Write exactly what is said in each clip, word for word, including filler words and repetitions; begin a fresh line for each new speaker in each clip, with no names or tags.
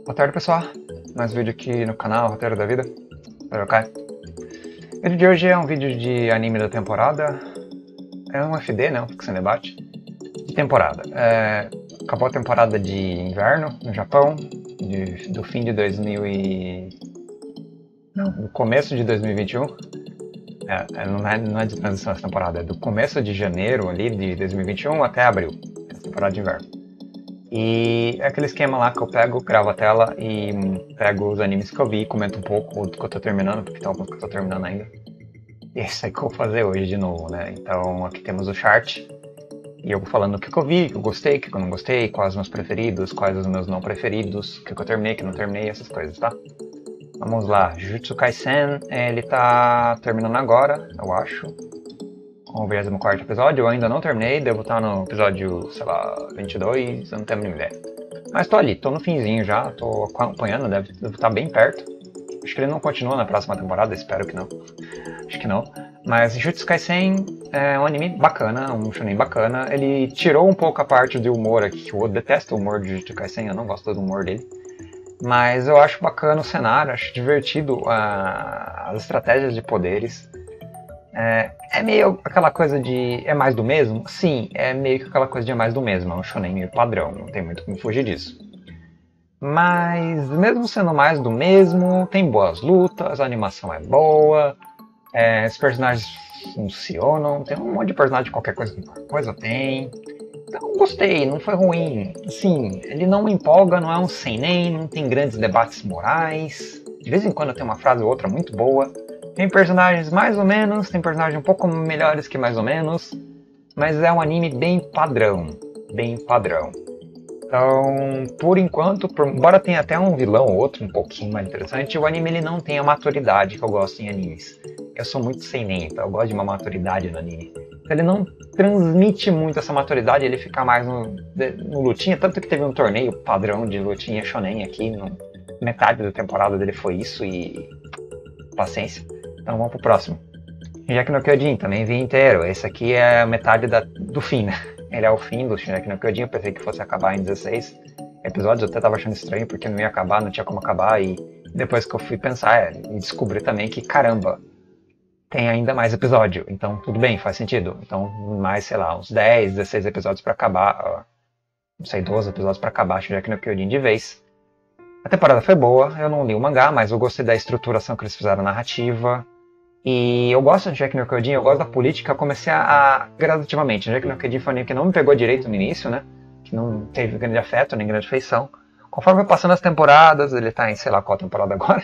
Boa tarde, pessoal. Mais um vídeo aqui no canal Roteiro da Vida. Ok? O vídeo de hoje é um vídeo de anime da temporada. É um F D, né? Um Ficção Debate. De temporada. É... Acabou a temporada de inverno no Japão, de... do fim de dois mil e... Não, do começo de dois mil e vinte e um. É, não, é, não é de transição essa temporada, é do começo de janeiro ali de dois mil e vinte e um até abril. Essa temporada de inverno. E é aquele esquema lá que eu pego, gravo a tela e pego os animes que eu vi, comento um pouco do que eu tô terminando, porque tem alguns que eu tô terminando ainda. E é isso aí que eu vou fazer hoje de novo, né? Então aqui temos o chart, e eu vou falando o que, que eu vi, o que eu gostei, o que, que eu não gostei, quais os meus preferidos, quais os meus não preferidos, o que, que eu terminei, o que eu não terminei, essas coisas, tá? Vamos lá, Jujutsu Kaisen, ele tá terminando agora, eu acho. Com o vigésimo quarto episódio, eu ainda não terminei, devo estar no episódio, sei lá, vinte e dois, eu não tenho nenhuma ideia. Mas tô ali, tô no finzinho já, tô acompanhando, deve, deve estar bem perto. Acho que ele não continua na próxima temporada, espero que não. Acho que não. Mas Jujutsu Kaisen é um anime bacana, um shonen bacana. Ele tirou um pouco a parte de humor aqui, que eu detesto o humor de Jujutsu Kaisen, eu não gosto do humor dele. Mas eu acho bacana o cenário, acho divertido uh, as estratégias de poderes. É, é meio aquela coisa de... é mais do mesmo? Sim, é meio que aquela coisa de é mais do mesmo, é um shonen meio padrão, não tem muito como fugir disso. Mas, mesmo sendo mais do mesmo, tem boas lutas, a animação é boa, é, os personagens funcionam, tem um monte de personagem de qualquer coisa, qualquer coisa tem. Então, gostei, não foi ruim. Assim, ele não me empolga, não é um seinen, não tem grandes debates morais. De vez em quando tem uma frase ou outra muito boa. Tem personagens mais ou menos, tem personagens um pouco melhores que mais ou menos, mas é um anime bem padrão, bem padrão. Então, por enquanto, por, embora tenha até um vilão ou outro um pouquinho mais interessante, o anime ele não tem a maturidade que eu gosto em animes. Eu sou muito seinen, então eu gosto de uma maturidade no anime. Então, ele não transmite muito essa maturidade, ele fica mais no, no lutinha, tanto que teve um torneio padrão de lutinha shonen aqui, no, metade da temporada dele foi isso e... paciência. Então vamos pro próximo. Shingeki no Kyojin, também vi inteiro. Esse aqui é a metade da, do fim, né? Ele é o fim do Shingeki no Kyojin. Eu pensei que fosse acabar em dezesseis episódios. Eu até tava achando estranho porque não ia acabar, não tinha como acabar. E depois que eu fui pensar é, e descobri também que, caramba, tem ainda mais episódio. Então tudo bem, faz sentido. Então mais, sei lá, uns dez, dezesseis episódios pra acabar. Não sei, doze episódios pra acabar Shingeki no Kyojin de vez. A temporada foi boa, eu não li o mangá, mas eu gostei da estruturação que eles fizeram narrativa. E eu gosto de Shingeki no Kyojin, eu gosto da política, eu comecei a, a gradativamente. Shingeki no Kyojin foi um anime que não me pegou direito no início, né? Que não teve grande afeto, nem grande afeição. Conforme foi passando as temporadas, ele tá em sei lá qual temporada agora.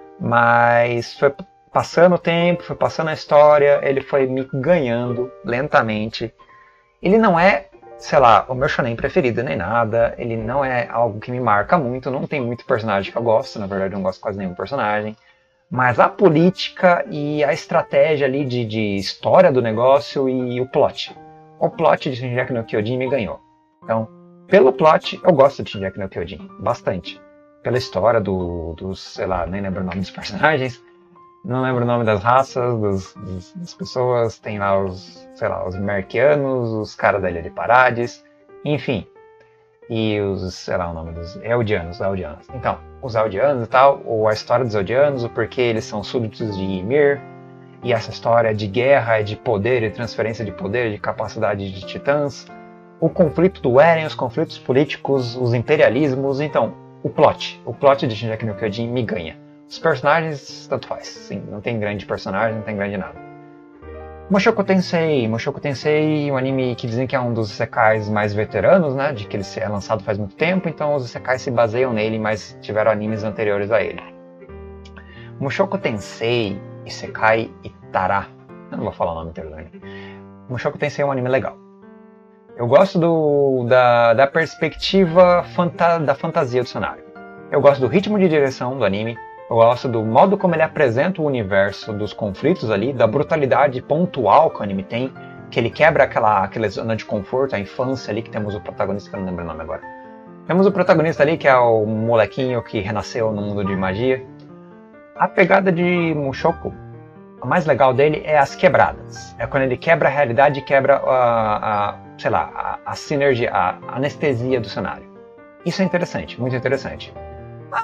Mas foi passando o tempo, foi passando a história, ele foi me ganhando lentamente. Ele não é... sei lá, o meu shonen preferido nem nada, ele não é algo que me marca muito, não tem muito personagem que eu gosto, na verdade eu não gosto quase nenhum personagem, mas a política e a estratégia ali de, de história do negócio e o plot. O plot de Shingeki no Kyojin me ganhou. Então, pelo plot, eu gosto de Shingeki no Kyojin, bastante. Pela história do, dos, sei lá, nem lembro o nome dos personagens, não lembro o nome das raças, dos, dos, das pessoas, tem lá os, sei lá, os Merkianos, os caras da Ilha de Parades, enfim. E os, sei lá o nome dos Eldianos, Eldianos. Então, os Eldianos e tal, ou a história dos Eldianos, o porquê eles são súditos de Ymir, e essa história de guerra, de poder, de transferência de poder, de capacidade de titãs, o conflito do Eren, os conflitos políticos, os imperialismos, então, o plot, o plot de Shingeki no Kyojin me ganha. Os personagens, tanto faz, sim, não tem grande personagem, não tem grande nada. Mushoku Tensei, Mushoku Tensei, um anime que dizem que é um dos isekais mais veteranos, né, de que ele é lançado faz muito tempo, então os isekais se baseiam nele, mas tiveram animes anteriores a ele. Mushoku Tensei, Isekai Itara, eu não vou falar o nome inteiro do anime. Mushoku Tensei é um anime legal. Eu gosto do, da, da perspectiva fanta, da fantasia do cenário. Eu gosto do ritmo de direção do anime. Eu gosto do modo como ele apresenta o universo dos conflitos ali, da brutalidade pontual que o anime tem, que ele quebra aquela, aquela zona de conforto, a infância ali, que temos o protagonista, que eu não lembro o nome agora. Temos o protagonista ali, que é o molequinho que renasceu no mundo de magia. A pegada de Mushoku, a mais legal dele é as quebradas. É quando ele quebra a realidade e quebra a, a, sei lá, a, a sinergia, a anestesia do cenário. Isso é interessante, muito interessante.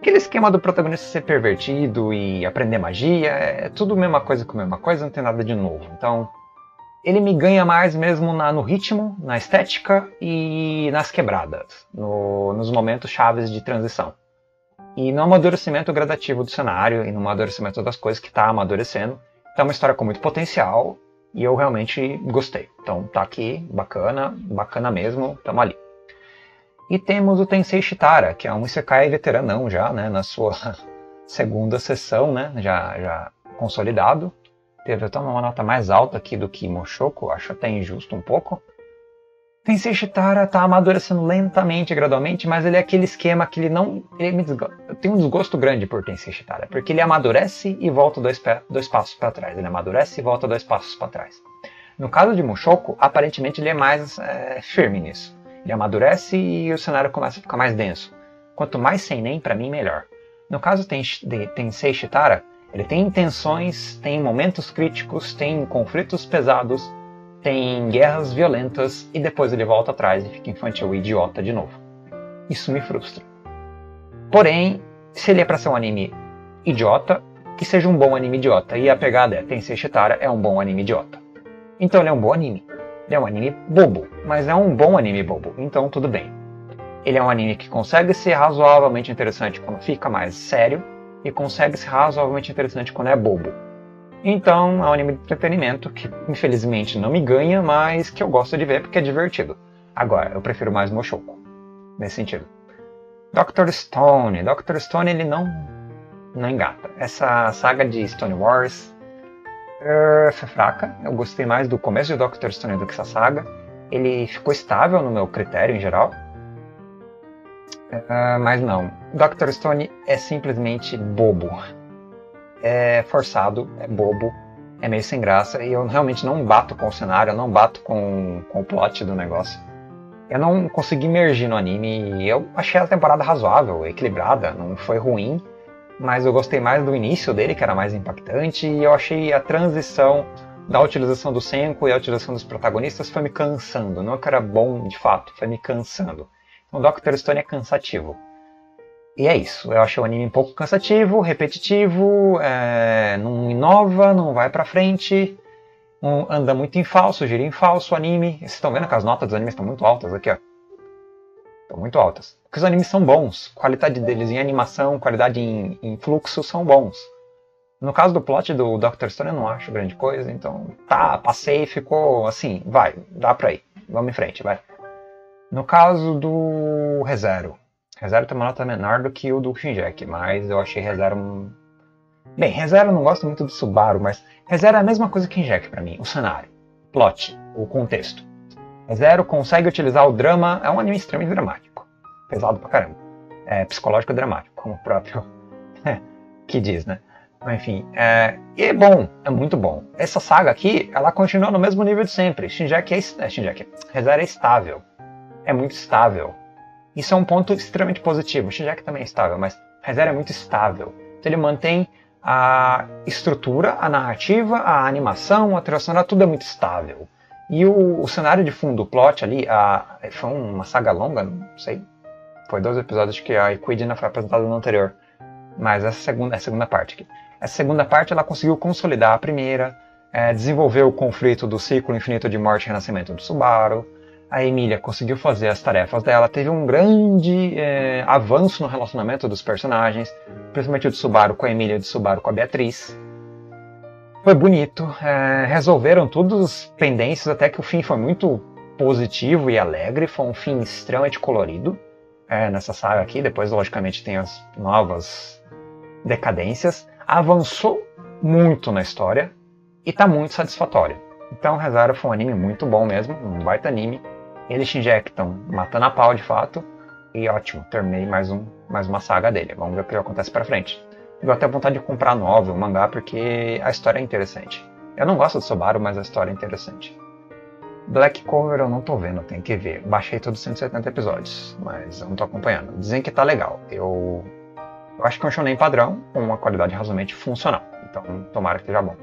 aquele esquema do protagonista ser pervertido e aprender magia, é tudo a mesma coisa com a mesma coisa, não tem nada de novo. Então, ele me ganha mais mesmo na, no ritmo, na estética e nas quebradas, no, nos momentos chaves de transição. E no amadurecimento gradativo do cenário e no amadurecimento das coisas que está amadurecendo. Então é uma história com muito potencial e eu realmente gostei. Então tá aqui, bacana, bacana mesmo, tamo ali. E temos o Tensei Shitara, que é um Isekai veteranão já, né, na sua segunda sessão, né, já, já consolidado. Teve até uma nota mais alta aqui do que Mushoku, acho até injusto um pouco. Tensei Shitara tá amadurecendo lentamente, gradualmente, mas ele é aquele esquema que ele não... Ele me desgo... Eu tenho um desgosto grande por Tensei Shitara, porque ele amadurece e volta dois, pé, dois passos para trás. Ele amadurece e volta dois passos para trás. No caso de Mushoku, aparentemente ele é mais é, firme nisso. Ele amadurece e o cenário começa a ficar mais denso. Quanto mais seinen, para mim, melhor. No caso de Tensei Shitara, ele tem intenções, tem momentos críticos, tem conflitos pesados, tem guerras violentas e depois ele volta atrás e fica infantil e idiota de novo. Isso me frustra. Porém, se ele é para ser um anime idiota, que seja um bom anime idiota. E a pegada é, Tensei Shitara é um bom anime idiota. Então ele é um bom anime. Ele é um anime bobo, mas é um bom anime bobo, então tudo bem. Ele é um anime que consegue ser razoavelmente interessante quando fica mais sério, e consegue ser razoavelmente interessante quando é bobo. Então é um anime de entretenimento que infelizmente não me ganha, mas que eu gosto de ver porque é divertido. Agora, eu prefiro mais Mushoku, nesse sentido. doutor Stone. doutor Stone ele não, não engata. Essa saga de Stone Wars uh, foi fraca. Eu gostei mais do começo de doutor Stone do que essa saga. Ele ficou estável no meu critério em geral. Uh, mas não, doutor Stone é simplesmente bobo, é forçado, é bobo, é meio sem graça e eu realmente não bato com o cenário, eu não bato com, com o plot do negócio. Eu não consegui emergir no anime e eu achei a temporada razoável, equilibrada, não foi ruim, mas eu gostei mais do início dele, que era mais impactante, e eu achei a transição da utilização do Senko e a utilização dos protagonistas foi me cansando, não é que era bom de fato, foi me cansando. O doutor Stone é cansativo. E é isso. Eu achei o anime um pouco cansativo, repetitivo, é, não inova, não vai pra frente, um, anda muito em falso, gira em falso o anime. Vocês estão vendo que as notas dos animes estão muito altas aqui, ó. Estão muito altas. Porque os animes são bons. A qualidade deles em animação, qualidade em, em fluxo são bons. No caso do plot do doutor Stone eu não acho grande coisa, então tá, passei e ficou assim, vai, dá pra ir. Vamos em frente, vai. No caso do ReZero, ReZero tem uma nota menor do que o do Shinjeki, mas eu achei ReZero... Bem, ReZero eu não gosto muito do Subaru, mas ReZero é a mesma coisa que Shinjeki pra mim, o cenário, plot, o contexto. ReZero consegue utilizar o drama, é um anime extremamente dramático, pesado pra caramba, é psicológico dramático, como o próprio que diz, né? Mas, enfim, é, e é bom, é muito bom. Essa saga aqui, ela continua no mesmo nível de sempre, Shinjeki é, é Shinjeki, ReZero é estável. É muito estável. Isso é um ponto extremamente positivo. O Shinjeki também é estável, mas ReZero é muito estável. Então ele mantém a estrutura, a narrativa, a animação, a trilha sonora, tudo é muito estável. E o, o cenário de fundo, o plot ali, a, foi uma saga longa, não sei. Foi dois episódios que a Equidna foi apresentada no anterior. Mas essa segunda, essa segunda parte aqui. Essa segunda parte ela conseguiu consolidar a primeira, é, desenvolver o conflito do ciclo infinito de morte e renascimento do Subaru. A Emília conseguiu fazer as tarefas dela, teve um grande é, avanço no relacionamento dos personagens, principalmente o de Subaru com a Emília e o de Subaru com a Beatriz. Foi bonito, é, resolveram todos os pendências, até que o fim foi muito positivo e alegre, foi um fim extremamente colorido é, nessa saga aqui, depois logicamente tem as novas decadências. Avançou muito na história e está muito satisfatório. Então ReZero foi um anime muito bom mesmo, um baita anime. Ele e Shinjeki estão matando a pau de fato. E ótimo, terminei mais, um, mais uma saga dele. Vamos ver o que acontece pra frente. Eu até vontade de comprar novel, mangá, porque a história é interessante. Eu não gosto do Subaru, mas a história é interessante. Black Cover eu não tô vendo, tem que ver. Baixei todos os cento e setenta episódios, mas eu não tô acompanhando. Dizem que tá legal. Eu, eu acho que é um shonen padrão, com uma qualidade razoavelmente funcional. Então tomara que esteja bom.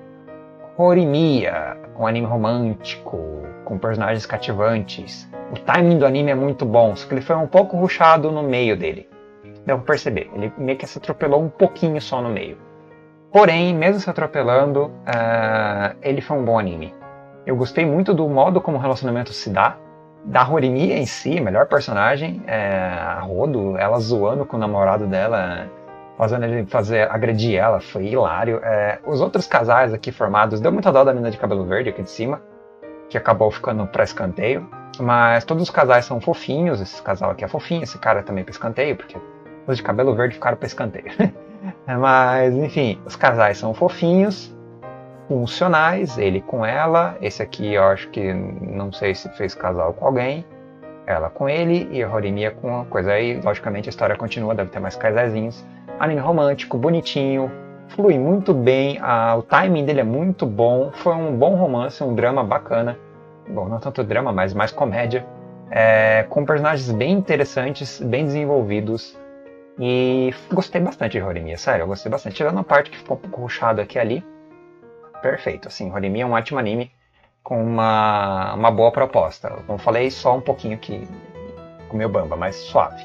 Horimiya, um anime romântico, com personagens cativantes. O timing do anime é muito bom, só que ele foi um pouco rushado no meio dele. deu pra perceber. Ele meio que se atropelou um pouquinho só no meio. Porém, mesmo se atropelando, uh, ele foi um bom anime. Eu gostei muito do modo como o relacionamento se dá, da Horimiya em si, melhor personagem, é, a Rodo, ela zoando com o namorado dela, fazendo ele fazer, agredir ela, foi hilário. É, os outros casais aqui formados, deu muita dó da menina de cabelo verde aqui de cima, que acabou ficando pra escanteio, mas todos os casais são fofinhos, esse casal aqui é fofinho, esse cara também pra escanteio, porque os de cabelo verde ficaram pra escanteio. Mas, enfim, os casais são fofinhos, funcionais, ele com ela, esse aqui eu acho que não sei se fez casal com alguém, ela com ele e a Horimiya com a coisa. Aí, logicamente, a história continua, deve ter mais casaizinhos. Anime romântico, bonitinho, flui muito bem, a, o timing dele é muito bom, foi um bom romance, um drama bacana, bom, não tanto drama, mas mais comédia, é, com personagens bem interessantes, bem desenvolvidos, e gostei bastante de Horimiya, sério, eu gostei bastante, tirando a parte que ficou um pouco rushado aqui e ali, perfeito, assim, Horimiya é um ótimo anime, com uma, uma boa proposta, como falei, só um pouquinho que comeu bamba, mas suave.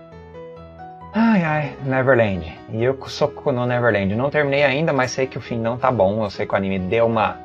Ai, ai, Neverland. E eu soco no Neverland. Não terminei ainda, mas sei que o fim não tá bom. Eu sei que o anime deu uma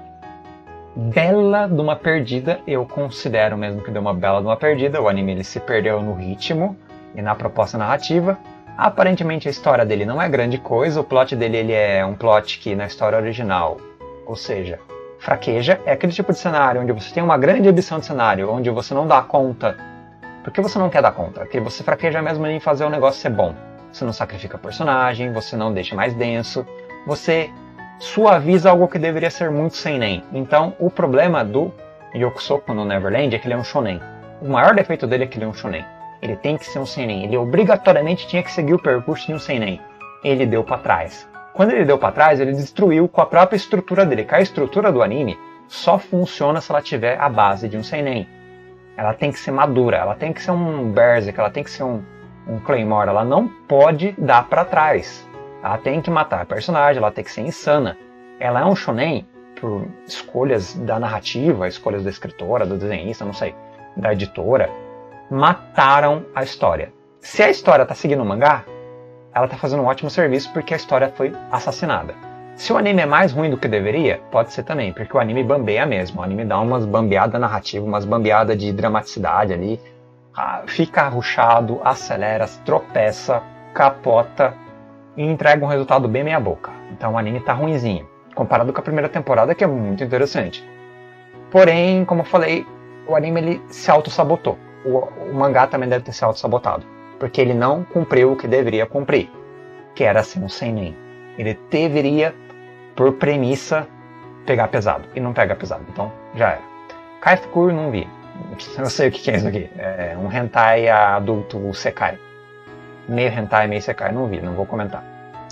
bela de uma perdida. Eu considero mesmo que deu uma bela de uma perdida. O anime ele se perdeu no ritmo e na proposta narrativa. Aparentemente a história dele não é grande coisa. O plot dele ele é um plot que na história original, ou seja, fraqueja. É aquele tipo de cenário onde você tem uma grande ambição de cenário, onde você não dá conta. Por que você não quer dar conta? Porque você fraqueja mesmo em fazer o negócio ser bom. Você não sacrifica personagem, você não deixa mais denso, você suaviza algo que deveria ser muito seinen. Então, o problema do Yokusoku no Neverland é que ele é um shonen. O maior defeito dele é que ele é um shonen. Ele tem que ser um seinen. Ele obrigatoriamente tinha que seguir o percurso de um seinen. Ele deu pra trás. Quando ele deu pra trás, ele destruiu com a própria estrutura dele. Que a estrutura do anime só funciona se ela tiver a base de um seinen. Ela tem que ser madura, ela tem que ser um Berserk, ela tem que ser um, um Claymore, ela não pode dar pra trás. Ela tem que matar a personagem, ela tem que ser insana. Ela é um shonen por escolhas da narrativa, escolhas da escritora, do desenhista, não sei, da editora, mataram a história. Se a história tá seguindo o mangá, ela tá fazendo um ótimo serviço porque a história foi assassinada. Se o anime é mais ruim do que deveria, pode ser também, porque o anime bambeia mesmo. O anime dá umas bambeadas narrativas, umas bambeadas de dramaticidade ali. Fica arruchado, acelera, tropeça, capota e entrega um resultado bem meia boca. Então o anime tá ruinzinho, comparado com a primeira temporada, que é muito interessante. Porém, como eu falei, o anime ele se auto-sabotou. O, o mangá também deve ter se auto-sabotado, porque ele não cumpriu o que deveria cumprir, que era ser um seinen. Ele deveria, por premissa, pegar pesado. E não pega pesado. Então, já era. Kaifukuro não vi. Eu sei o que é isso aqui. É um hentai adulto sekai. Meio hentai, meio sekai. Não vi, não vou comentar.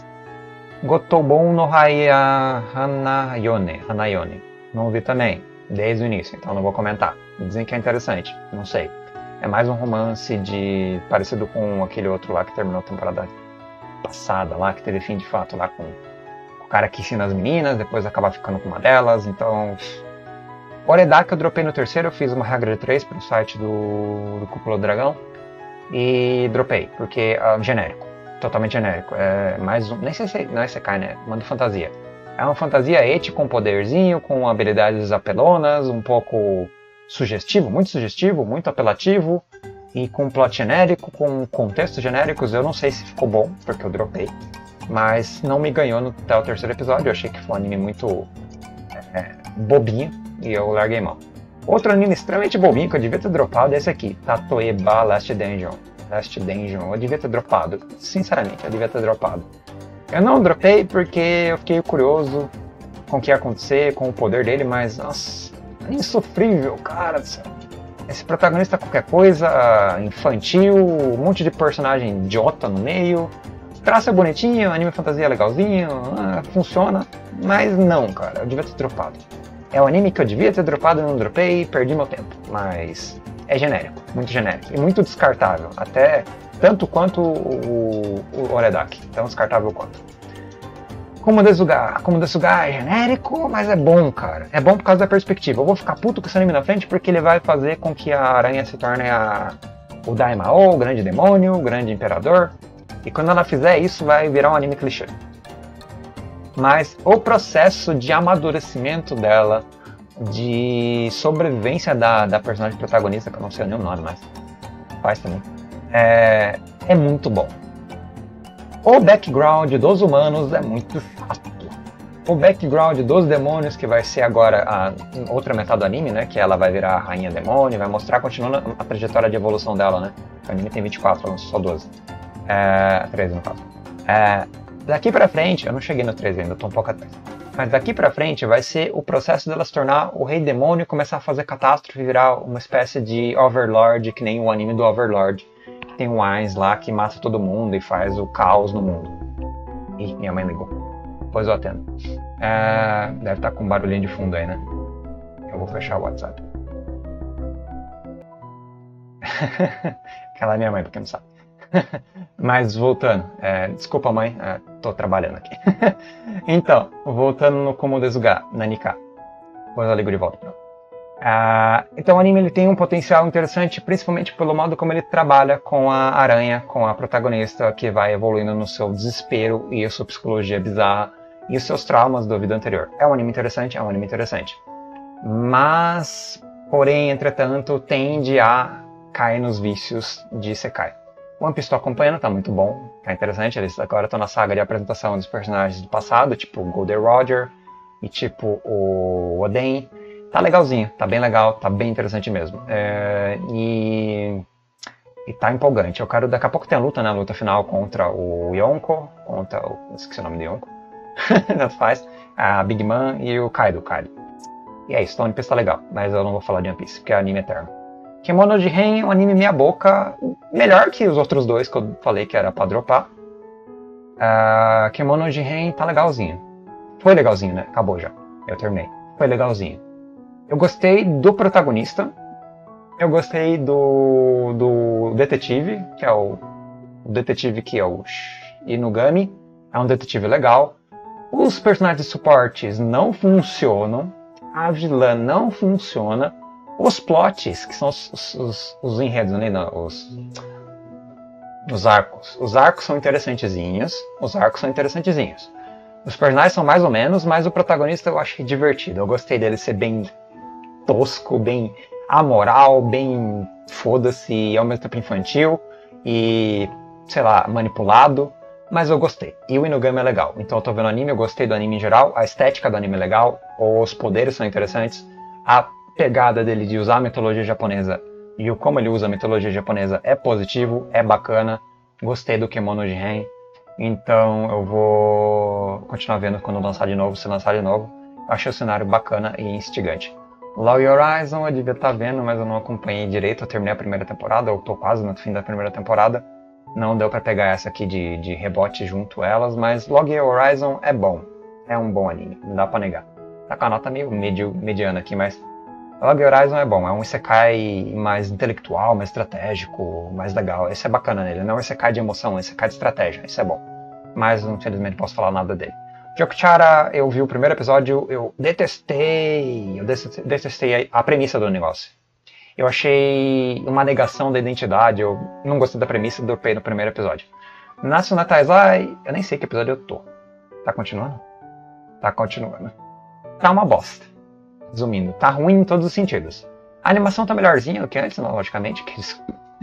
Gotobon no Haya Hanayone. Hanayone. Não vi também. Desde o início. Então não vou comentar. Dizem que é interessante. Não sei. É mais um romance de parecido com aquele outro lá que terminou a temporada passada lá, que teve fim de fato lá com o cara que ensina as meninas, depois acaba ficando com uma delas, então... Oredaka eu dropei no terceiro, eu fiz uma regra de três pro site do, do Cúpula do Dragão e dropei, porque é uh, genérico, totalmente genérico, é mais um, nem sei se não é Sekai, né, manda fantasia. É uma fantasia eti com poderzinho, com habilidades apelonas, um pouco sugestivo, muito sugestivo, muito apelativo, e com plot genérico, com contextos genéricos. Eu não sei se ficou bom, porque eu dropei, mas não me ganhou no, até o terceiro episódio. Eu achei que foi um anime muito é, bobinho, e eu larguei mão. Outro anime extremamente bobinho que eu devia ter dropado é esse aqui, Tatoeba Last Dungeon. Last Dungeon, eu devia ter dropado, sinceramente, eu devia ter dropado. Eu não dropei porque eu fiquei curioso com o que ia acontecer, com o poder dele, mas, nossa, é insofrível, cara do céu. Esse protagonista é qualquer coisa, infantil, um monte de personagem idiota no meio. Traço é bonitinho, anime fantasia é legalzinho, ah, funciona. Mas não, cara, eu devia ter dropado. É o anime que eu devia ter dropado, eu não dropei, perdi meu tempo. Mas é genérico, muito genérico e muito descartável. Até tanto quanto o, o Oredaki, tão descartável quanto. Como Desugar, como Desugar é genérico, mas é bom, cara. É bom por causa da perspectiva. Eu vou ficar puto com esse anime na frente porque ele vai fazer com que a aranha se torne a, o Daimao, o grande demônio, o grande imperador. E quando ela fizer isso, vai virar um anime clichê. Mas o processo de amadurecimento dela, de sobrevivência da, da personagem protagonista, que eu não sei nem o nome, mas faz também, é, é muito bom. O background dos humanos é muito chato. O background dos demônios, que vai ser agora a outra metade do anime, né? Que ela vai virar a rainha demônio, vai mostrar, continuando a trajetória de evolução dela, né? O anime tem vinte e quatro, não só doze. É, treze no caso. É, daqui pra frente, eu não cheguei no treze ainda, eu tô um pouco atrás. Mas daqui pra frente vai ser o processo dela se tornar o rei demônio e começar a fazer catástrofe e virar uma espécie de Overlord, que nem o anime do Overlord. Tem o Ainz lá que mata todo mundo e faz o caos no mundo. Ih, minha mãe ligou. Depois eu atendo. É, deve estar com um barulhinho de fundo aí, né? Eu vou fechar o WhatsApp. Aquela é minha mãe, pra quem não sabe. Mas voltando. É, desculpa, mãe. É, tô trabalhando aqui. Então, voltando no Como Desuga, na Nika. Depois eu ligo de volta. Ah, então o anime ele tem um potencial interessante, principalmente pelo modo como ele trabalha com a aranha, com a protagonista que vai evoluindo no seu desespero e a sua psicologia bizarra e os seus traumas da vida anterior. É um anime interessante, é um anime interessante. Mas, porém, entretanto, tende a cair nos vícios de Isekai. One Piece tô acompanhando, tá muito bom, tá interessante. Eles agora estão na saga de apresentação dos personagens do passado, tipo o Golden Roger e tipo o Oden. Tá legalzinho, tá bem legal, tá bem interessante mesmo. É, e, e tá empolgante. Eu quero, daqui a pouco tem a luta, né? A luta final contra o Yonko, contra o... esqueci o nome de Yonko. Não faz. A Big Man e o Kaido, Kaido. E é isso, o One Piece tá legal, mas eu não vou falar de One Piece, porque é anime eterno. Kemono de Ren é um anime meia boca, melhor que os outros dois que eu falei que era pra dropar. Uh, Kemono de Ren tá legalzinho. Foi legalzinho, né? Acabou já. Eu terminei. Foi legalzinho. Eu gostei do protagonista, eu gostei do, do detetive, que é o, o detetive que é o Inugami, é um detetive legal. Os personagens de suportes não funcionam, a vilã não funciona, os plots, que são os, os, os, os enredos, né? Não, os, os arcos. Os arcos são interessantezinhos, os arcos são interessantezinhos. Os personagens são mais ou menos, mas o protagonista eu acho divertido, eu gostei dele ser bem tosco, bem amoral, bem foda-se e ao mesmo tempo infantil e, sei lá, manipulado, mas eu gostei. E o Inugami é legal, então eu tô vendo anime, eu gostei do anime em geral, a estética do anime é legal, os poderes são interessantes, a pegada dele de usar a mitologia japonesa e o como ele usa a mitologia japonesa é positivo, é bacana, gostei do Kemono de Ren, então eu vou continuar vendo quando lançar de novo, se lançar de novo, eu achei o cenário bacana e instigante. Law Horizon eu devia estar vendo, mas eu não acompanhei direito. Eu terminei a primeira temporada, eu tô quase no fim da primeira temporada. Não deu pra pegar essa aqui de, de rebote junto elas, mas Log Horizon é bom. É um bom anime, não dá pra negar. Tá com a nota meio medio, mediana aqui, mas Log Horizon é bom. É um isekai mais intelectual, mais estratégico, mais legal. Esse é bacana nele. Não é um isekai de emoção, é um isekai de estratégia. Isso é bom. Mas, infelizmente, não posso falar nada dele. Jokuchara, eu vi o primeiro episódio, eu detestei, eu detestei a premissa do negócio. Eu achei uma negação da identidade, eu não gostei da premissa e dropei no primeiro episódio. Natsu no Taizai, eu nem sei que episódio eu tô. Tá continuando? Tá continuando. Tá uma bosta. Resumindo, tá ruim em todos os sentidos. A animação tá melhorzinha do que antes, não, logicamente, que isso...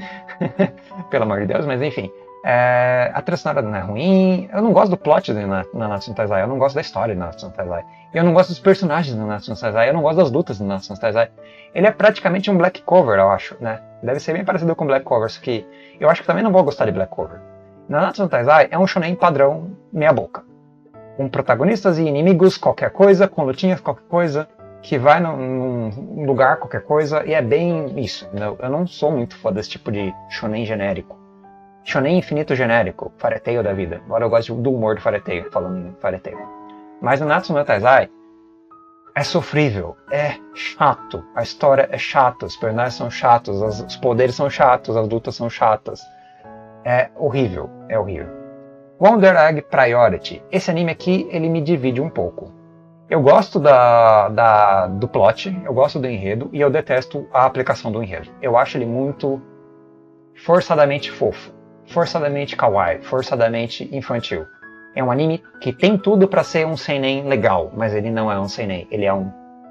pelo amor de Deus, mas enfim. É, a trilha sonora não é ruim, eu não gosto do plot na, na Natsu no Taizai, eu não gosto da história de Natsu no Taizai, eu não gosto dos personagens do Natsu no Taizai, eu não gosto das lutas do Natsu no Taizai. Ele é praticamente um Black Cover, eu acho, né? Deve ser bem parecido com Black Cover, só que eu acho que também não vou gostar de Black Cover. Na Natsu no Taizai é um shonen padrão meia boca, com protagonistas e inimigos, qualquer coisa, com lutinhas, qualquer coisa, que vai num, num lugar, qualquer coisa, e é bem isso. Eu não sou muito fã desse tipo de shonen genérico. Shonen infinito genérico, Fairy Tail da vida. Agora eu gosto do humor do Fairy Tail, falando em Fairy Tail. Mas o Natsu no Taizai é sofrível, é chato, a história é chata, os personagens são chatos, os poderes são chatos, as lutas são chatas. É horrível, é horrível. Wonder Egg Priority. Esse anime aqui, ele me divide um pouco. Eu gosto da, da, do plot, eu gosto do enredo e eu detesto a aplicação do enredo. Eu acho ele muito forçadamente fofo. forçadamente kawaii, forçadamente infantil. É um anime que tem tudo pra ser um seinen legal, mas ele não é um seinen, ele é um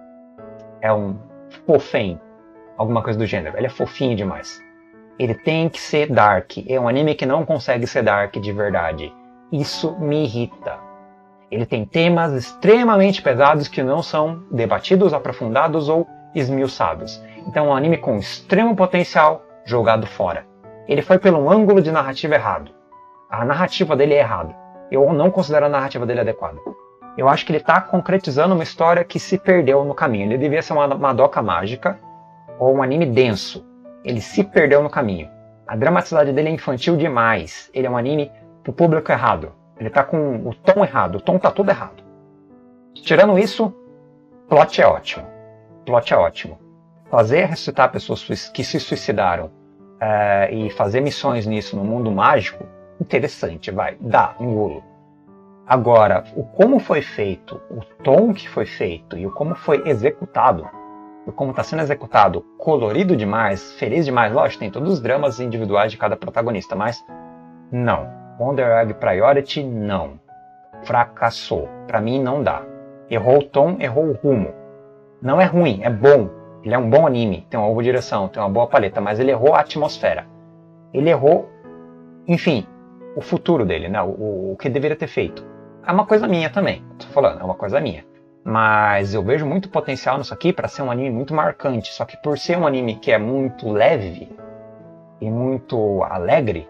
é um fofém, alguma coisa do gênero. Ele é fofinho demais. Ele tem que ser dark. É um anime que não consegue ser dark de verdade. Isso me irrita. Ele tem temas extremamente pesados que não são debatidos, aprofundados ou esmiuçados. Então é um anime com extremo potencial jogado fora. Ele foi pelo ângulo de narrativa errado. A narrativa dele é errada. Eu não considero a narrativa dele adequada. Eu acho que ele está concretizando uma história que se perdeu no caminho. Ele devia ser uma Madoka mágica ou um anime denso. Ele se perdeu no caminho. A dramaticidade dele é infantil demais. Ele é um anime pro público errado. Ele tá com o tom errado. O tom tá tudo errado. Tirando isso, plot é ótimo. Plot é ótimo. Fazer ressuscitar pessoas que se suicidaram é, e fazer missões nisso no mundo mágico, interessante, vai. Dá, engulo. Agora, o como foi feito, o tom que foi feito e o como foi executado, e como está sendo executado, colorido demais, feliz demais, lógico, tem todos os dramas individuais de cada protagonista, mas não. Wonder Egg Priority, não. Fracassou. Pra mim, não dá. Errou o tom, errou o rumo. Não é ruim, é bom. Ele é um bom anime, tem uma boa direção, tem uma boa paleta, mas ele errou a atmosfera. Ele errou, enfim, o futuro dele, né? o, o que deveria ter feito. É uma coisa minha também, tô falando, é uma coisa minha. Mas eu vejo muito potencial nisso aqui para ser um anime muito marcante. Só que por ser um anime que é muito leve e muito alegre,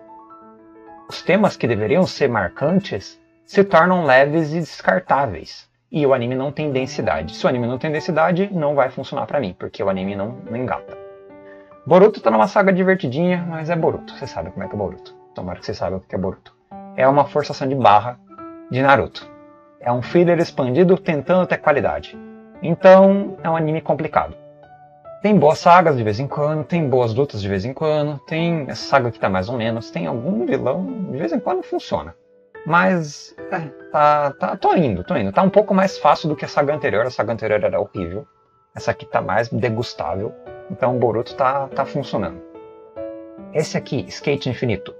os temas que deveriam ser marcantes se tornam leves e descartáveis. E o anime não tem densidade. Se o anime não tem densidade, não vai funcionar para mim, porque o anime não, não engata. Boruto tá numa saga divertidinha, mas é Boruto. Você sabe como é que é Boruto. Tomara que você saiba o que é Boruto. É uma forçação de barra de Naruto. É um filler expandido tentando ter qualidade. Então, é um anime complicado. Tem boas sagas de vez em quando, tem boas lutas de vez em quando, tem essa saga que tá mais ou menos, tem algum vilão, de vez em quando funciona. Mas, é, tá, tá, tô indo, tô indo. Tá um pouco mais fácil do que a saga anterior, a saga anterior era horrível. Essa aqui tá mais degustável, então o Boruto tá, tá funcionando. Esse aqui, Skate Infinito,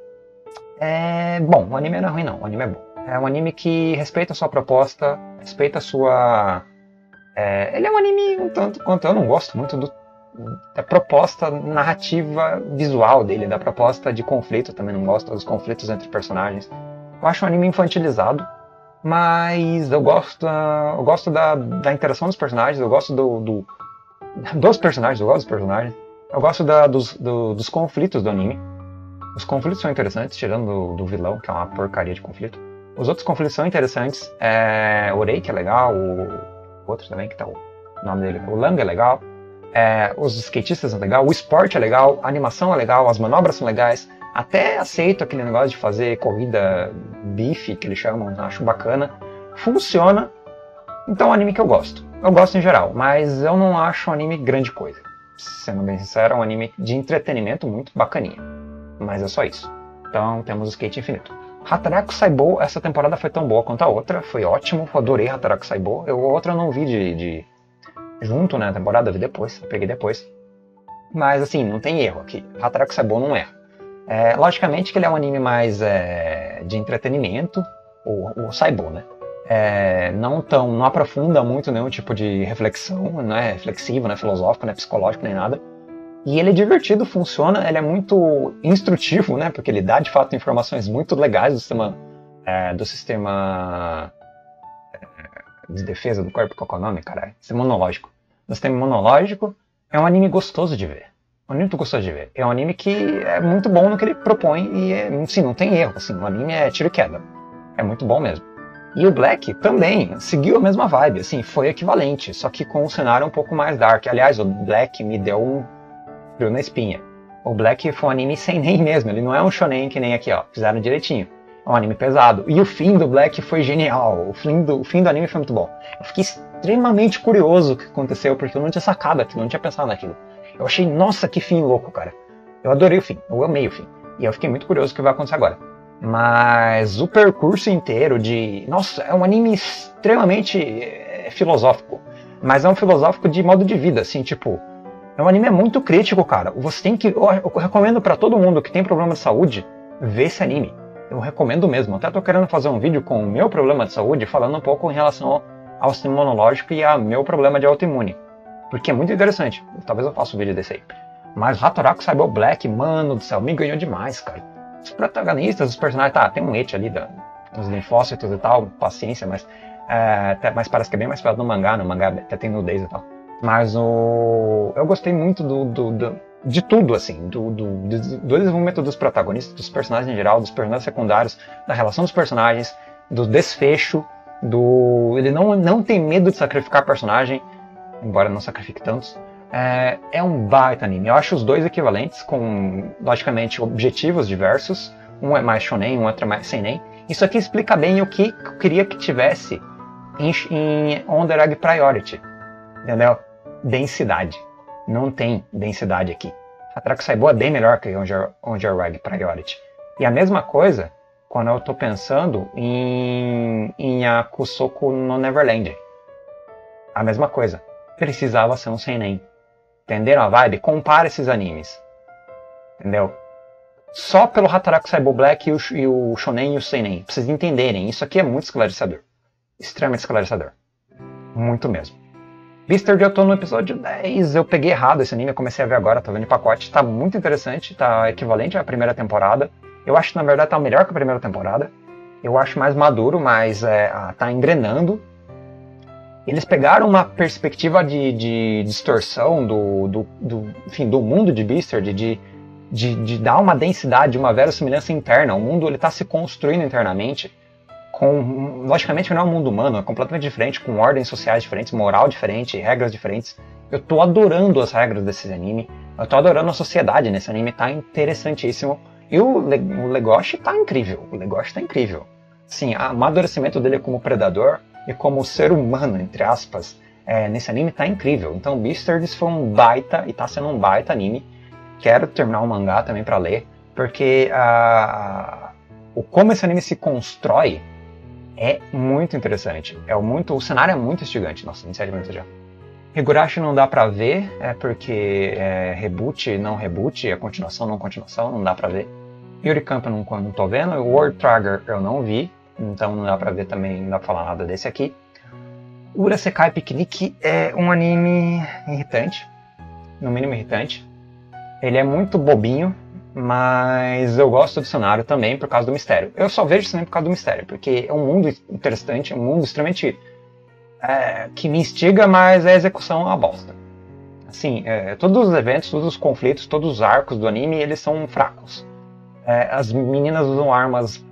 é bom, o anime não é ruim não, o anime é bom. É um anime que respeita a sua proposta, respeita a sua... É, ele é um anime um tanto quanto eu não gosto muito do, da proposta narrativa visual dele, da proposta de conflito, eu também não gosto dos conflitos entre personagens. Eu acho um anime infantilizado, mas eu gosto, eu gosto da, da interação dos personagens, eu gosto do, do, dos personagens, eu gosto dos personagens, eu gosto da, dos, do, dos conflitos do anime. Os conflitos são interessantes, tirando do, do vilão, que é uma porcaria de conflito. Os outros conflitos são interessantes. É, o Rei, que é legal, o outro também, que tá o nome dele, o Lang é legal. É, os skatistas são legal, o esporte é legal, a animação é legal, as manobras são legais. Até aceito aquele negócio de fazer corrida bife, que eles chamam, acho bacana. Funciona. Então é um anime que eu gosto. Eu gosto em geral, mas eu não acho um anime grande coisa. Sendo bem sincero, é um anime de entretenimento muito bacaninha. Mas é só isso. Então temos o Skate Infinito. Hataraku Saibou, essa temporada foi tão boa quanto a outra, foi ótimo, adorei Hataraku Saibou. Eu, a outra eu não vi de, de junto, né, na temporada, eu vi depois, eu peguei depois. Mas assim, não tem erro aqui, Hataraku Saibou não erra. É, logicamente que ele é um anime mais é, de entretenimento, o, o Saibou, né. É, não, tão, não aprofunda muito nenhum tipo de reflexão, não é reflexivo, não é filosófico, não é psicológico, nem nada. E ele é divertido, funciona, ele é muito instrutivo, né? Porque ele dá, de fato, informações muito legais do sistema, é, do sistema é, de defesa do corpo, qual é o nome, cara? Sistema imunológico. Do sistema imunológico, é um anime gostoso de ver. É um anime muito gostoso de ver. É um anime que é muito bom no que ele propõe e, é, sim, não tem erro, assim. O anime é tiro e queda. É muito bom mesmo. E o Black também seguiu a mesma vibe, assim, foi equivalente, só que com um cenário um pouco mais dark. Aliás, o Black me deu um frio na espinha. O Black foi um anime sem nem mesmo, ele não é um shonen que nem aqui, ó, fizeram direitinho. É um anime pesado. E o fim do Black foi genial, o fim do, o fim do anime foi muito bom. Eu fiquei extremamente curioso o que aconteceu, porque eu não tinha sacado aquilo, não tinha pensado naquilo. Eu achei, nossa, que fim louco, cara. Eu adorei o fim, eu amei o fim. E eu fiquei muito curioso o que vai acontecer agora. Mas o percurso inteiro de... Nossa, é um anime extremamente é, filosófico. Mas é um filosófico de modo de vida, assim, tipo... É um anime muito crítico, cara. Você tem que... Eu recomendo pra todo mundo que tem problema de saúde ver esse anime. Eu recomendo mesmo. Até tô querendo fazer um vídeo com o meu problema de saúde, falando um pouco em relação ao, ao sistema imunológico e ao meu problema de autoimune. Porque é muito interessante. Talvez eu faça um vídeo desse aí. Mas Hataraku Saibou Black, mano do céu, me ganhou demais, cara. Os protagonistas, os personagens, tá, tem um et ali, da, os linfócitos e tal, paciência, mas, é, até, mas parece que é bem mais perto do mangá, no mangá até tem nudez e tal. Mas o, eu gostei muito do, do, do, de tudo, assim, do, do, do desenvolvimento dos protagonistas, dos personagens em geral, dos personagens secundários, da relação dos personagens, do desfecho, do... Ele não, não tem medo de sacrificar personagem, embora não sacrifique tantos. É, é um baita anime. Eu acho os dois equivalentes, com, logicamente, objetivos diversos. Um é mais shonen, um outro é mais seinen. Isso aqui explica bem o que eu queria que tivesse em, em Under Egg Priority. Entendeu? Densidade. Não tem densidade aqui. Hataraku Saibou é bem melhor que Under Egg Priority. E a mesma coisa quando eu estou pensando em, em Yakusoku no Neverland. A mesma coisa. Precisava ser um seinen. Entenderam a vibe? Compara esses animes. Entendeu? Só pelo Hataraku Saibou Black e o, e o Shonen e o Seinen. Pra vocês entenderem. Isso aqui é muito esclarecedor. Extremamente esclarecedor. Muito mesmo. Beastard, eu tô no episódio dez. Eu peguei errado esse anime. Eu comecei a ver agora. Tô vendo em pacote. Tá muito interessante. Tá equivalente à primeira temporada. Eu acho que na verdade tá melhor que a primeira temporada. Eu acho mais maduro, mas é, tá engrenando. Eles pegaram uma perspectiva de, de distorção do, do, do, enfim, do mundo de Beastard, de, de, de dar uma densidade, uma verossimilhança interna. O mundo está se construindo internamente, com, logicamente não é um mundo humano, é completamente diferente, com ordens sociais diferentes, moral diferente, regras diferentes. Eu estou adorando as regras desse anime, eu estou adorando a sociedade nesse anime, está interessantíssimo. E o, Le, o Legoshi está incrível, o Legoshi está incrível. Sim, o amadurecimento dele como predador e como ser humano, entre aspas, é, nesse anime tá incrível. Então Beastars foi um baita, e tá sendo um baita anime. Quero terminar o mangá também pra ler, porque uh, o como esse anime se constrói é muito interessante. É muito, o cenário é muito instigante. Nossa, vinte e sete minutos já. Higurashi não dá pra ver, é porque é reboot, não reboot, é continuação, não continuação, não dá pra ver. Yuri Camp eu não, não tô vendo, o World Trigger eu não vi. Então não dá pra ver também, não dá pra falar nada desse aqui. Urasekai Picnic é um anime irritante, no mínimo irritante. Ele é muito bobinho, mas eu gosto do cenário também por causa do mistério. Eu só vejo isso também por causa do mistério, porque é um mundo interessante, um mundo extremamente é, que me instiga, mas a execução é uma bosta. Assim, é, todos os eventos, todos os conflitos, todos os arcos do anime, eles são fracos. É, as meninas usam armas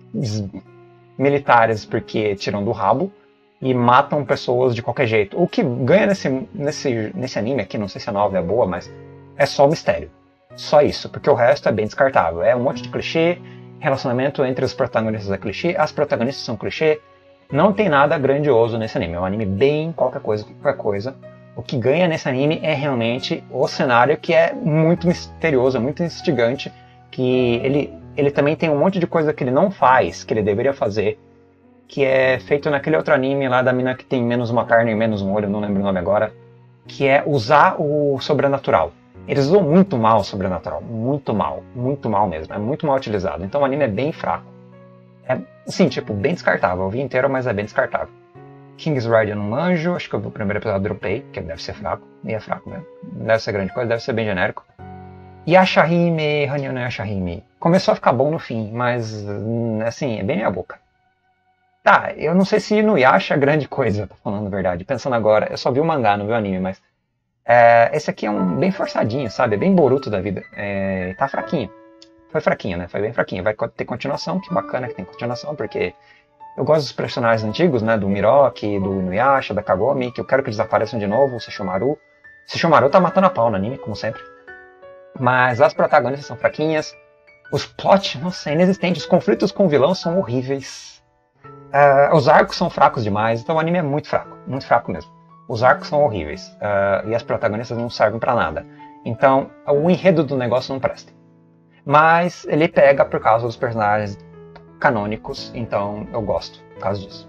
militares porque tiram do rabo e matam pessoas de qualquer jeito. O que ganha nesse, nesse, nesse anime aqui, não sei se a nova é boa, mas é só o mistério. Só isso, porque o resto é bem descartável. É um monte de clichê, relacionamento entre os protagonistas é clichê, as protagonistas são clichê. Não tem nada grandioso nesse anime. É um anime bem qualquer coisa, qualquer coisa. O que ganha nesse anime é realmente o cenário, que é muito misterioso, é muito instigante, que ele... Ele também tem um monte de coisa que ele não faz, que ele deveria fazer, que é feito naquele outro anime lá da mina que tem menos uma perna e menos um olho, não lembro o nome agora, que é usar o sobrenatural. Eles usam muito mal o sobrenatural, muito mal, muito mal mesmo, é muito mal utilizado. Então o anime é bem fraco. É, assim, tipo, bem descartável. Eu vi inteiro, mas é bem descartável. King's Ride eu não manjo, acho que eu vi o primeiro episódio, dropei, que deve ser fraco, e é fraco mesmo. Não deve ser grande coisa, deve ser bem genérico. Yashahime, Hanyo no Yashahime. Começou a ficar bom no fim, mas, assim, é bem minha boca. Tá, eu não sei se no Yasha é grande coisa, tô falando a verdade. Pensando agora, eu só vi o mangá, não vi o anime, mas... É, esse aqui é um bem forçadinho, sabe? É bem Boruto da vida. É, tá fraquinho. Foi fraquinho, né? Foi bem fraquinho. Vai ter continuação, que bacana que tem continuação, porque... Eu gosto dos personagens antigos, né? Do Miroki, do Inuyasha, da Kagome, que eu quero que eles apareçam de novo, o Sesshomaru. Sesshomaru tá matando a pau no anime, como sempre. Mas as protagonistas são fraquinhas. Os plots, nossa, é inexistente. Os conflitos com o vilão são horríveis. Uh, os arcos são fracos demais. Então o anime é muito fraco. Muito fraco mesmo. Os arcos são horríveis. Uh, e as protagonistas não servem pra nada. Então o enredo do negócio não presta. Mas ele pega por causa dos personagens canônicos. Então eu gosto por causa disso.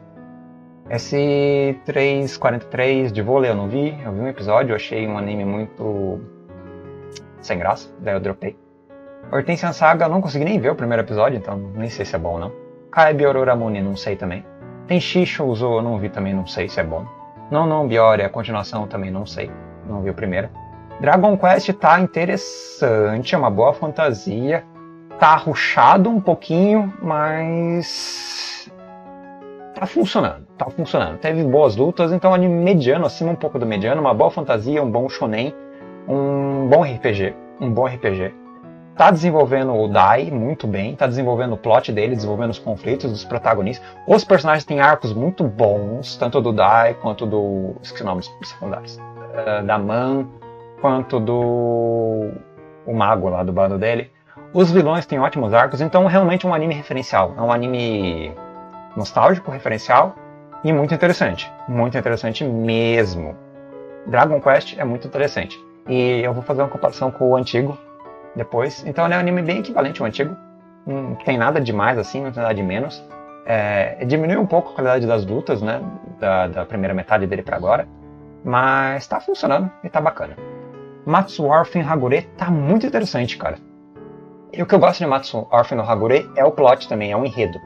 Esse três quarenta e três de vôlei eu não vi. Eu vi um episódio. Eu achei um anime muito... sem graça, daí eu dropei. Hortensia Saga, eu não consegui nem ver o primeiro episódio, então nem sei se é bom ou não. Kaibi Ororamune, não sei também. Tem Shisho Uzo, eu não vi também, não sei se é bom. Não Não Biore, a continuação também não sei, não vi o primeiro. Dragon Quest tá interessante, é uma boa fantasia. Tá rushado um pouquinho, mas tá funcionando, tá funcionando. Teve boas lutas, então anime mediano, acima um pouco do mediano, uma boa fantasia, um bom shonen, um bom R P G, um bom R P G. Tá desenvolvendo o Dai muito bem, tá desenvolvendo o plot dele, desenvolvendo os conflitos dos protagonistas. Os personagens têm arcos muito bons, tanto do Dai quanto do... esqueci o nome dos secundários. Uh, da Man, quanto do... o mago lá do bando dele. Os vilões têm ótimos arcos, então realmente é um anime referencial. É um anime nostálgico, referencial e muito interessante. Muito interessante mesmo. Dragon Quest é muito interessante. E eu vou fazer uma comparação com o antigo depois. Então ele é um anime bem equivalente ao antigo. Não tem nada de mais assim, não tem nada de menos. É, diminui um pouco a qualidade das lutas, né? Da, da primeira metade dele pra agora. Mas tá funcionando e tá bacana. Matsu Orphan Hagure tá muito interessante, cara. E o que eu gosto de Matsu Orphan Hagure é o plot também, é o enredo.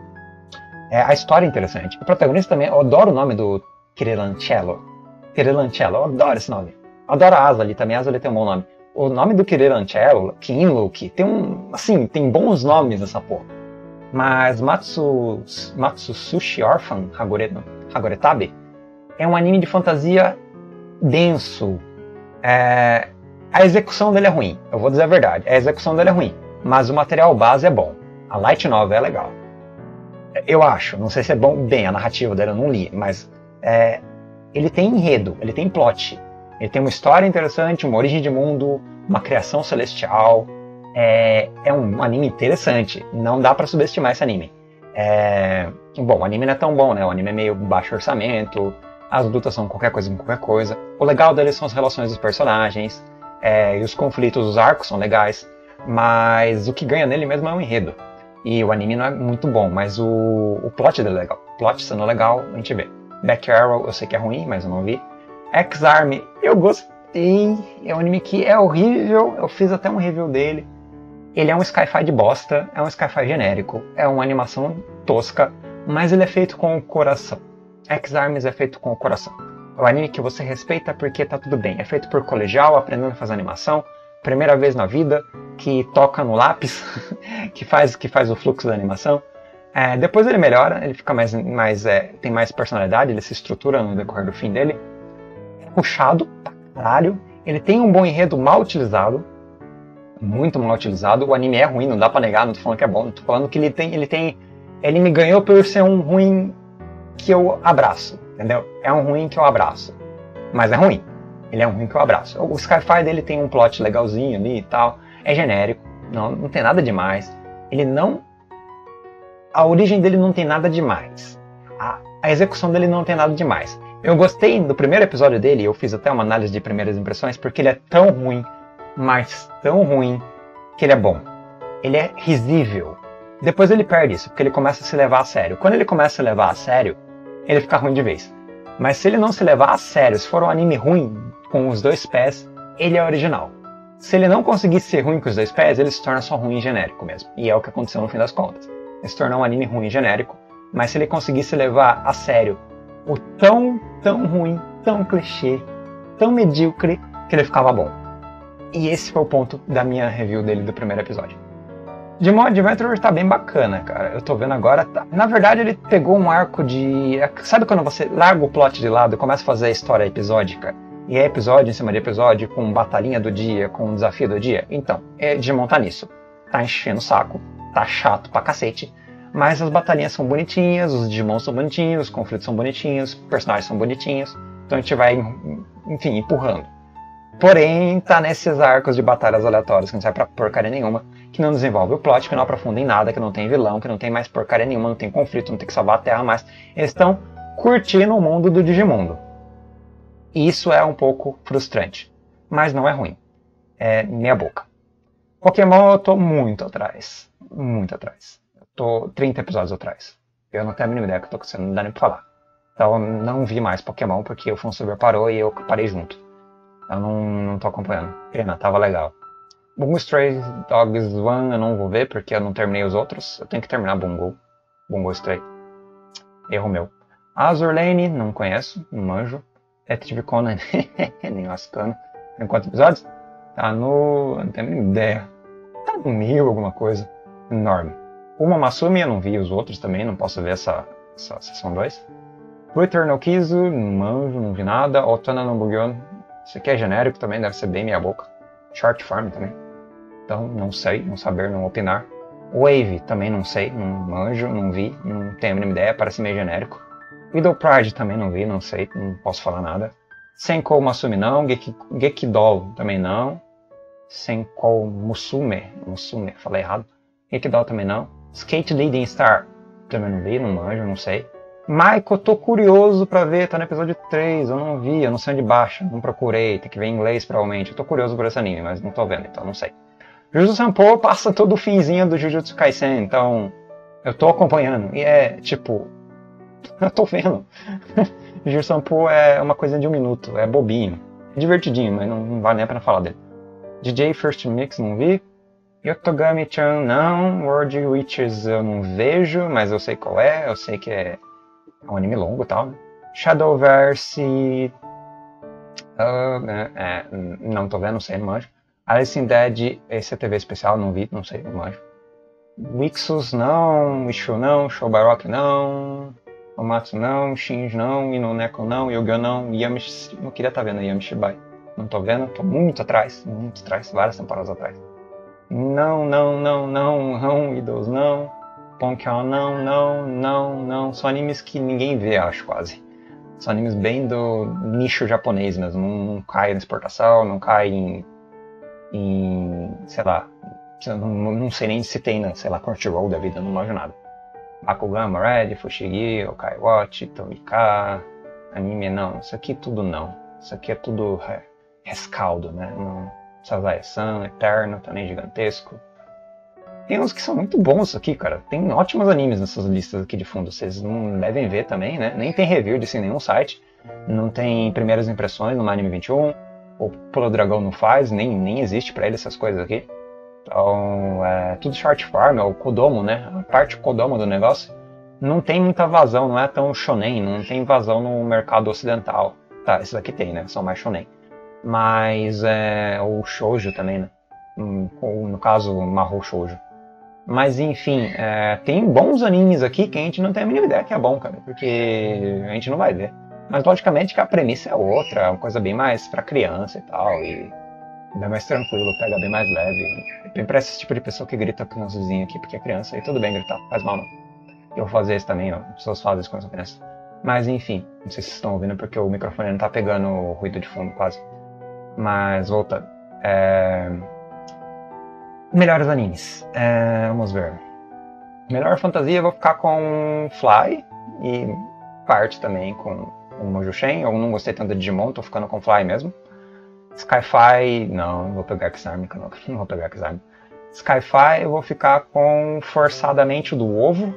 É a história é interessante. O protagonista também, eu adoro o nome do Kirelancello. Kirelancello, eu adoro esse nome. Eu adoro a Asali também, a Asali tem um bom nome. O nome do Kirelancello, Kinluki, tem um, assim, tem bons nomes nessa porra. Mas Matsu, Matsusushi Orphan Hagure, Haguretabe é um anime de fantasia denso. É, a execução dele é ruim, eu vou dizer a verdade. A execução dele é ruim, mas o material base é bom. A light novel é legal. Eu acho, não sei se é bom bem a narrativa dele, eu não li, mas é, ele tem enredo, ele tem plot. Ele tem uma história interessante, uma origem de mundo, uma criação celestial. É, é um anime interessante. Não dá pra subestimar esse anime. É, bom, o anime não é tão bom, né? O anime é meio baixo orçamento. As lutas são qualquer coisa com qualquer coisa. O legal dele são as relações dos personagens. É, e os conflitos, os arcos são legais. Mas o que ganha nele mesmo é o enredo. E o anime não é muito bom, mas o, o plot dele é legal. O plot sendo legal, a gente vê. Back Arrow eu sei que é ruim, mas eu não vi. X-Arm, eu gostei, é um anime que é horrível, eu fiz até um review dele. Ele é um sci-fi de bosta, é um sci-fi genérico, é uma animação tosca, mas ele é feito com o coração. X-Arms é feito com o coração. É um anime que você respeita porque tá tudo bem. É feito por colegial, aprendendo a fazer animação, primeira vez na vida, que toca no lápis, que, faz, que faz o fluxo da animação. É, depois ele melhora, ele fica mais, mais é, tem mais personalidade, ele se estrutura no decorrer do fim dele. Puxado pra caralho, ele tem um bom enredo mal utilizado, muito mal utilizado. O anime é ruim, não dá pra negar, não tô falando que é bom, tô falando que ele tem, ele tem, ele me ganhou por ser um ruim que eu abraço, entendeu? É um ruim que eu abraço, mas é ruim, ele é um ruim que eu abraço. O Skyfire dele tem um plot legalzinho ali e tal, é genérico, não, não tem nada demais, ele não, a origem dele não tem nada demais, a, a execução dele não tem nada demais. Eu gostei do primeiro episódio dele, eu fiz até uma análise de primeiras impressões, porque ele é tão ruim, mas tão ruim, que ele é bom. Ele é risível. Depois ele perde isso, porque ele começa a se levar a sério. Quando ele começa a levar a sério, ele fica ruim de vez. Mas se ele não se levar a sério, se for um anime ruim, com os dois pés, ele é original. Se ele não conseguir ser ruim com os dois pés, ele se torna só ruim e genérico mesmo. E é o que aconteceu no fim das contas. Ele se tornou um anime ruim e genérico, mas se ele conseguir se levar a sério, o tão, tão ruim, tão clichê, tão medíocre, que ele ficava bom. E esse foi o ponto da minha review dele do primeiro episódio. Digimon Adventure tá bem bacana, cara. Eu tô vendo agora. Tá... Na verdade, ele pegou um arco de... Sabe quando você larga o plot de lado e começa a fazer a história episódica? E é episódio em cima de episódio, com batalhinha do dia, com desafio do dia? Então, é, Digimon tá nisso. Tá enchendo o saco, tá chato pra cacete. Mas as batalhinhas são bonitinhas, os Digimons são bonitinhos, os conflitos são bonitinhos, os personagens são bonitinhos. Então a gente vai, enfim, empurrando. Porém, tá nesses arcos de batalhas aleatórias, que não sai pra porcaria nenhuma, que não desenvolve o plot, que não aprofunda em nada, que não tem vilão, que não tem mais porcaria nenhuma, não tem conflito, não tem que salvar a Terra mais. Eles estão curtindo o mundo do Digimundo. E isso é um pouco frustrante, mas não é ruim. É meia boca. Pokémon eu tô muito atrás, muito atrás. Tô trinta episódios atrás. Eu não tenho a mínima ideia do que eu tô acontecendo, não dá nem pra falar. Então eu não vi mais Pokémon porque o Fansuber parou e eu parei junto. Eu não, não tô acompanhando. Pena, tava legal. Bungo Stray Dogs One eu não vou ver porque eu não terminei os outros. Eu tenho que terminar Bungo. Bungo Stray. Erro meu. Azur Lane, não conheço, não manjo. Detective Conan, nem lascando. Tem quantos episódios? Tá no... não tenho nem ideia. Tá no mil, alguma coisa. Enorme. Uma Masumi eu não vi, os outros também, não posso ver essa, essa sessão dois. Twitter no Kizu, não manjo, não vi nada. Otana no Bugyon, isso aqui é genérico também, deve ser bem meia boca. Short Farm também. Então, não sei, não saber, não opinar. Wave, também não sei, não manjo, não vi, não tenho a mínima ideia, parece meio genérico. Widow Pride também não vi, não sei, não posso falar nada. Senkou Masumi não, Geki, Gekidoll também não. Senkou Musume, Musume, falei errado. Gekidoll também não. Skate Leading Star, também não vi, não manjo, não sei. Maiko, tô curioso pra ver, tá no episódio três, eu não vi, eu não sei onde baixa, não procurei, tem que ver em inglês provavelmente. Eu tô curioso por esse anime, mas não tô vendo, então não sei. Jujutsu Sanpo passa todo o finzinho do Jujutsu Kaisen, então eu tô acompanhando. E é, tipo, eu tô vendo. Jujutsu Sanpo é uma coisa de um minuto, é bobinho. É divertidinho, mas não, não vale nem a pena falar dele. D J First Mix não vi. Yotogami-chan não. World Witches eu não vejo, mas eu sei qual é. Eu sei que é um anime longo e tal. Né? Shadowverse... Uh, é, é, não tô vendo, não sei, não manjo. Alice in Dead, esse é T V especial, não vi, não sei, não manjo. Wixus não, Ishu não, Shobarok não, Omatsu não, Shinji não, Inoneko não, Yu-Gi-Oh não, Yamishi... Não queria estar vendo Yamishibai. Não tô vendo, tô muito atrás, muito atrás, várias temporadas atrás. Não, não, não, não, não, Idols não, Ponkyo não, não, não, não. São animes que ninguém vê, acho, quase. São animes bem do nicho japonês mesmo, não, não cai na exportação, não cai em... em, sei lá, não, não sei nem se tem, né, sei lá, Crunchyroll da vida, não manjo nada. Bakugan, Red, Fushigi, Okai Watch, Tomika, anime não, isso aqui tudo não. Isso aqui é tudo é, rescaldo, né, Sazae-san, Eterno, também gigantesco. Tem uns que são muito bons aqui, cara, tem ótimos animes nessas listas aqui de fundo, vocês não devem ver também, né, nem tem review disso em nenhum site, não tem primeiras impressões no Anime vinte e um, o Pulo Dragão não faz, nem, nem existe pra ele essas coisas aqui. Então, é tudo short farm, é o Kodomo, né? A parte Kodomo do negócio não tem muita vazão, não é tão shonen, não tem vazão no mercado ocidental. Tá, esses aqui tem, né? São mais shonen. Mas, é, o shoujo também, né? Ou, no caso, Mahou Shoujo. Mas, enfim, é, tem bons animes aqui que a gente não tem a mínima ideia que é bom, cara, porque a gente não vai ver. Mas, logicamente, que a premissa é outra, é uma coisa bem mais pra criança e tal, e bem mais tranquilo, pega bem mais leve. Bem pra esse tipo de pessoa que grita com os vizinhos aqui, porque é criança, e tudo bem gritar, faz mal não. Eu vou fazer isso também, ó, as pessoas fazem isso com essa criança. Mas, enfim, não sei se vocês estão ouvindo, porque o microfone não tá pegando o ruído de fundo quase. Mas, voltando. É... Melhores animes. É... Vamos ver. Melhor fantasia, eu vou ficar com Fly, e parte também com o Mojo Shen. Eu não gostei tanto de Digimon, tô ficando com Fly mesmo. Skyfy, não, não vou pegar X-Arm, não, não vou pegar X-Arm. Skyfy, eu vou ficar com Forçadamente o do Ovo.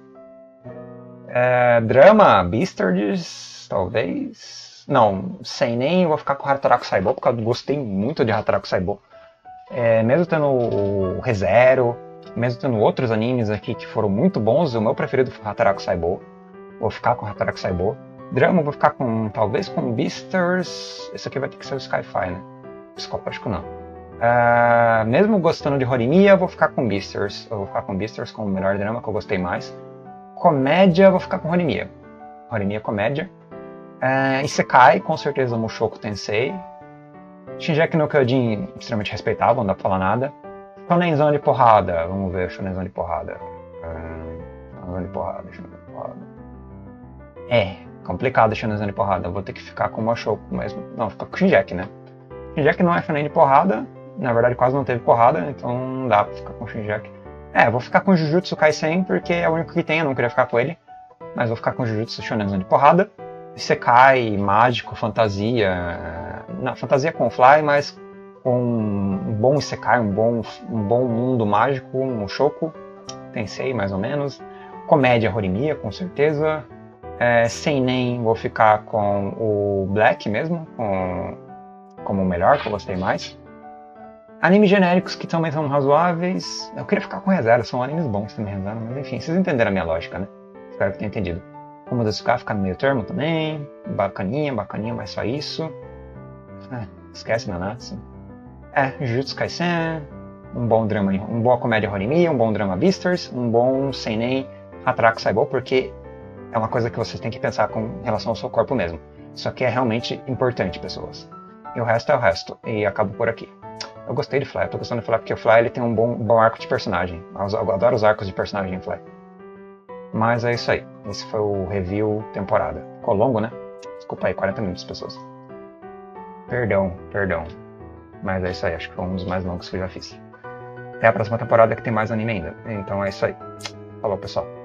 É, drama, Beastards, talvez. Não, sem nem, eu vou ficar com Hataraku Saibou, porque eu gostei muito de Hataraku Saibou. É, mesmo tendo o ReZero, mesmo tendo outros animes aqui que foram muito bons, o meu preferido foi Hataraku Saibou. Vou ficar com Hataraku Saibou. Drama, vou ficar com, talvez com Beastars. Esse aqui vai ter que ser o Skyfy, né? Psicopático não. Uh, mesmo gostando de Horimiya, vou ficar com Beastars. Eu vou ficar com Beastars como o melhor drama que eu gostei mais. Comédia, vou ficar com Horimiya. Horimiya comédia. Uh, Isekai, com certeza Mushoku Tensei. Shingeki no Kyojin, extremamente respeitável, não dá pra falar nada. Shonenzão de porrada, vamos ver, Shonenzão de porrada. Uh, Shonenzão de porrada, Shonenzão de porrada. É, complicado Shonenzão de porrada, eu vou ter que ficar com o Mushoku mesmo. Não, ficar com o Shingeki, né? Shingeki não é shonen de porrada, na verdade quase não teve porrada, então não dá pra ficar com o Shingeki. É, vou ficar com o Jujutsu Kaisen porque é o único que tem, eu não queria ficar com ele. Mas vou ficar com o Jujutsu Shonenzão de porrada. Isekai, mágico, fantasia... Não, fantasia com Fly, mas com um bom Isekai, um bom, um bom mundo mágico, um Mushoku, Tensei mais ou menos. Comédia Horimiya, com certeza. É, Seinen, vou ficar com o Black mesmo, com, como o melhor, que eu gostei mais. Animes genéricos que também são razoáveis. Eu queria ficar com reserva, são animes bons também, reserva, mas enfim, vocês entenderam a minha lógica, né? Espero que tenham entendido. Como Desuka ficar no meio termo também. Bacaninha, bacaninha, mas só isso. Ah, esquece Nanatsu. É, Jujutsu Kaisen. Um bom drama, um boa comédia Horimiya, um bom drama Beastars, um bom seinen Hataraku Saibou, porque é uma coisa que vocês têm que pensar com relação ao seu corpo mesmo. Isso aqui é realmente importante, pessoas. E o resto é o resto. E acabo por aqui. Eu gostei de Fly, eu tô gostando de Fly porque o Fly ele tem um bom, bom arco de personagem. Eu adoro os arcos de personagem em Fly. Mas é isso aí. Esse foi o review temporada. Ficou longo, né? Desculpa aí, quarenta minutos, pessoas. Perdão, perdão. Mas é isso aí, acho que foi um dos mais longos que eu já fiz. Até a próxima temporada que tem mais anime ainda. Então é isso aí. Falou, pessoal.